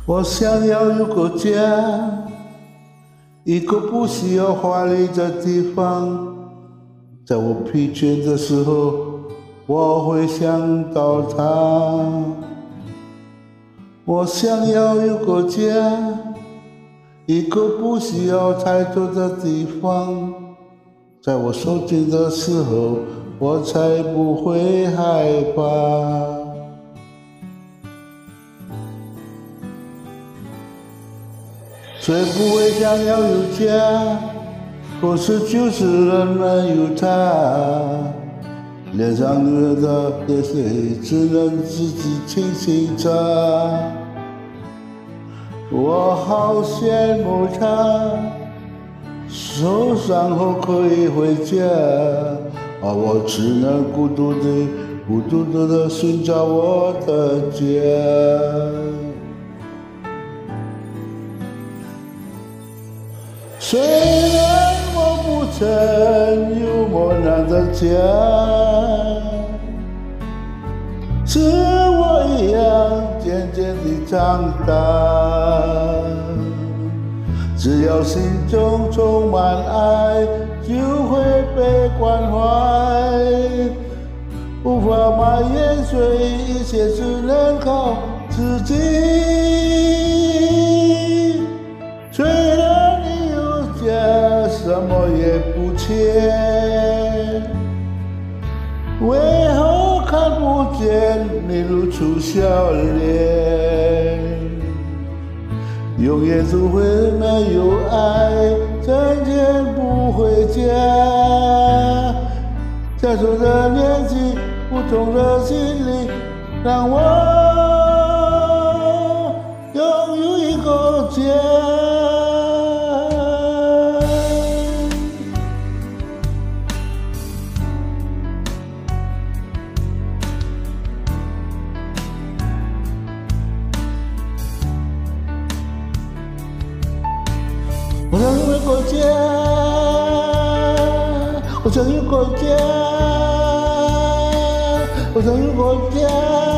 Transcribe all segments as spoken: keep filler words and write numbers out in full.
我想要有个家，一个不需要华丽的地方。在我疲倦的时候，我会想到它。我想要有个家，一个不需要太多的地方。在我受惊的时候，我才不会害怕。谁不会想要有家？可是就是人们有他，脸上流的泪水只能自己清醒着。我好羡慕他，受伤后可以回家，而我只能孤独地、孤独地寻找我的家。虽然我不曾有磨难的家，是我一样渐渐地长大。只要心中充满爱，就会被关怀。无法埋怨谁，一切只能靠自己。虽然什么也不缺，为何看不见你露出笑脸？永远都会没有爱，整天不回家。在错的年纪，不同的心理，让我拥有一个家。我想有个家，我想有个家，我想有个家。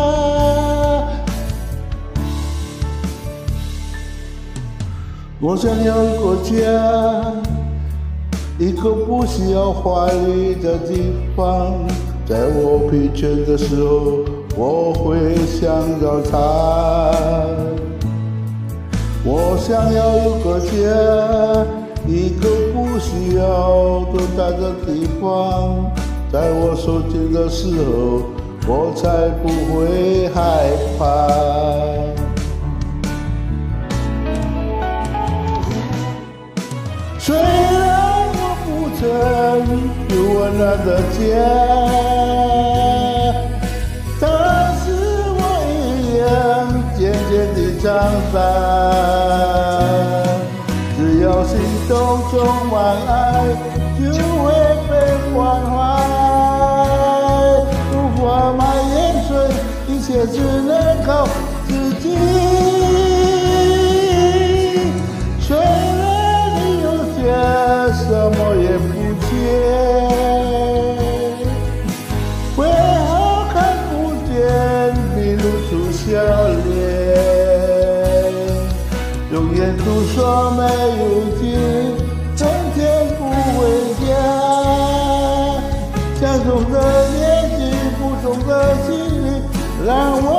我想要一个家，一个不需要华丽的地方。在我疲倦的时候，我会想到它。我想要有个家，一个不需要多大的地方。在我受惊的时候，我才不会害怕。虽然我不曾有温暖的家，但是我一样渐渐地长大。只要心中充满爱，就会被关怀。无法埋怨谁，一切只能靠自己。虽然你有家，什么也不缺，为何看不见你露出笑脸？永远都说没有钱，整天不回家。相同的年纪，不同的心理，让我